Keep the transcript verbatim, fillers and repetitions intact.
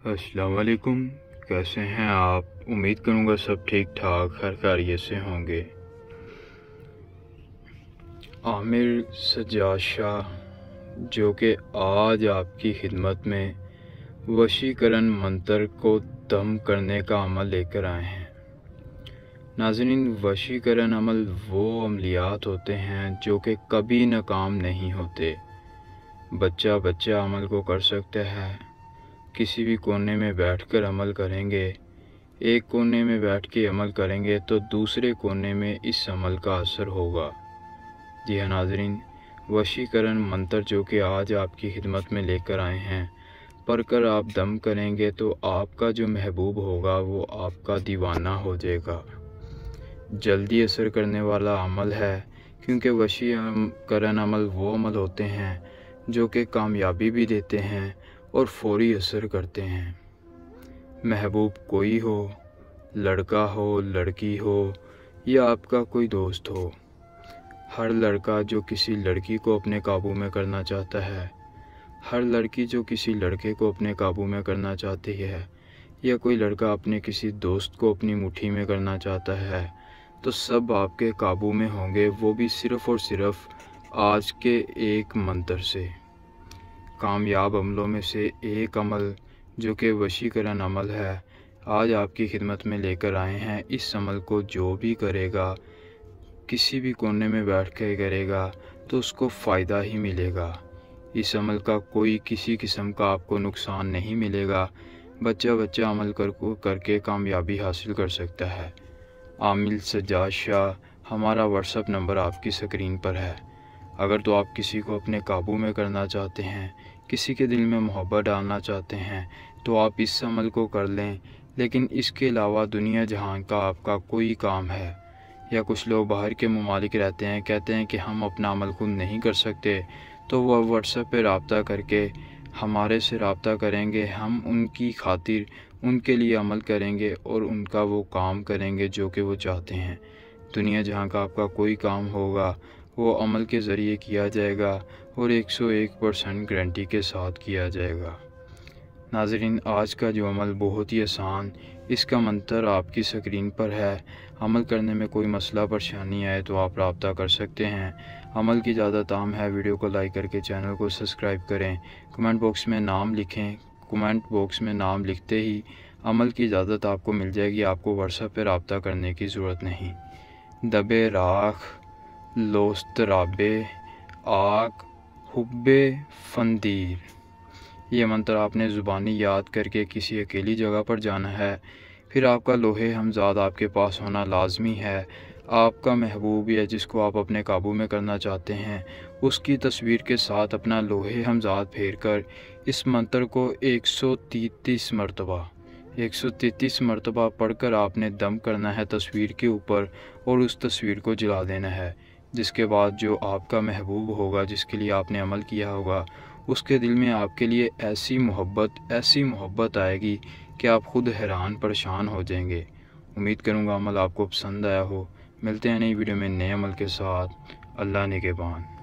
अस्सलाम वालेकुम। कैसे हैं आप? उम्मीद करूँगा सब ठीक ठाक हर खैरियत से होंगे। आमिर सज्जाद शाह जो कि आज आपकी खिदमत में वशीकरण मंत्र को दम करने का अमल लेकर आए हैं। नाज़रीन, वशीकरण अमल वो अमलियात होते हैं जो कि कभी नाकाम नहीं होते। बच्चा बच्चा अमल को कर सकता है। किसी भी कोने में बैठकर अमल करेंगे, एक कोने में बैठ के अमल करेंगे तो दूसरे कोने में इस अमल का असर होगा। जी हाँ नाज़रीन, वशीकरण मंत्र जो कि आज आपकी खिदमत में लेकर आए हैं, पढ़कर आप दम करेंगे तो आपका जो महबूब होगा वो आपका दीवाना हो जाएगा। जल्दी असर करने वाला अमल है, क्योंकि वशीकरण अमल वो अमल होते हैं जो कि कामयाबी भी देते हैं और फौरी असर करते हैं। महबूब कोई हो, लड़का हो, लड़की हो या आपका कोई दोस्त हो, हर लड़का जो किसी लड़की को अपने काबू में करना चाहता है, हर लड़की जो किसी लड़के को अपने काबू में करना चाहती है, या कोई लड़का अपने किसी दोस्त को अपनी मुट्ठी में करना चाहता है, तो सब आपके काबू में होंगे, वो भी सिर्फ़ और सिर्फ आज के एक मंत्र से। कामयाब अमलों में से एक अमल जो कि वशीकरण अमल है, आज आपकी खिदमत में लेकर आए हैं। इस अमल को जो भी करेगा, किसी भी कोने में बैठ कर करेगा तो उसको फ़ायदा ही मिलेगा। इस अमल का कोई किसी किस्म का आपको नुकसान नहीं मिलेगा। बच्चा बच्चा अमल कर को करके कामयाबी हासिल कर सकता है। आमिर सज्जाद शाह, हमारा व्हाट्सएप नंबर आपकी स्क्रीन पर है। अगर तो आप किसी को अपने काबू में करना चाहते हैं, किसी के दिल में मोहब्बत डालना चाहते हैं, तो आप इस अमल को कर लें। लेकिन इसके अलावा दुनिया जहान का आपका कोई काम है, या कुछ लोग बाहर के ममालिक रहते हैं, कहते हैं कि हम अपना अमल खुद नहीं कर सकते, तो वह व्हाट्सएप पे रब्ता करके हमारे से रब्ता करेंगे। हम उनकी खातिर उनके लिए अमल करेंगे और उनका वो काम करेंगे जो कि वो चाहते हैं। दुनिया जहां का आपका कोई काम होगा वो अमल के ज़रिए किया जाएगा और एक सौ एक परसेंट गारंटी के साथ किया जाएगा। नाज़रीन, आज का जो अमल बहुत ही आसान, इसका मंत्र आपकी स्क्रीन पर है। अमल करने में कोई मसला परेशानी आए तो आप रब्ता कर सकते हैं। अमल की इजाज़त आम है। वीडियो को लाइक करके चैनल को सब्सक्राइब करें। कमेंट बॉक्स में नाम लिखें। कमेंट बॉक्स में नाम लिखते ही अमल की इजाज़त आपको मिल जाएगी। आपको व्हाट्सएप पर रब्ता करने की ज़रूरत नहीं। दबे राख लोस्त राबे आग हुब्बे फंदीर, ये मंत्र आपने ज़ुबानी याद करके किसी अकेली जगह पर जाना है। फिर आपका लोहे हमजाद आपके पास होना लाजमी है। आपका महबूब या जिसको आप अपने काबू में करना चाहते हैं, उसकी तस्वीर के साथ अपना लोहे हमजाद फेर कर इस मंत्र को एक सौ तैंतीस मरतबा एक सौ तैंतीस मरतबा पढ़कर आपने दम करना है तस्वीर के ऊपर और उस तस्वीर को जला देना है। जिसके बाद जो आपका महबूब होगा, जिसके लिए आपने अमल किया होगा, उसके दिल में आपके लिए ऐसी मोहब्बत ऐसी मोहब्बत आएगी कि आप खुद हैरान परेशान हो जाएंगे। उम्मीद करूँगा अमल आपको पसंद आया हो। मिलते हैं नई वीडियो में नए अमल के साथ। अल्लाह निगहबान।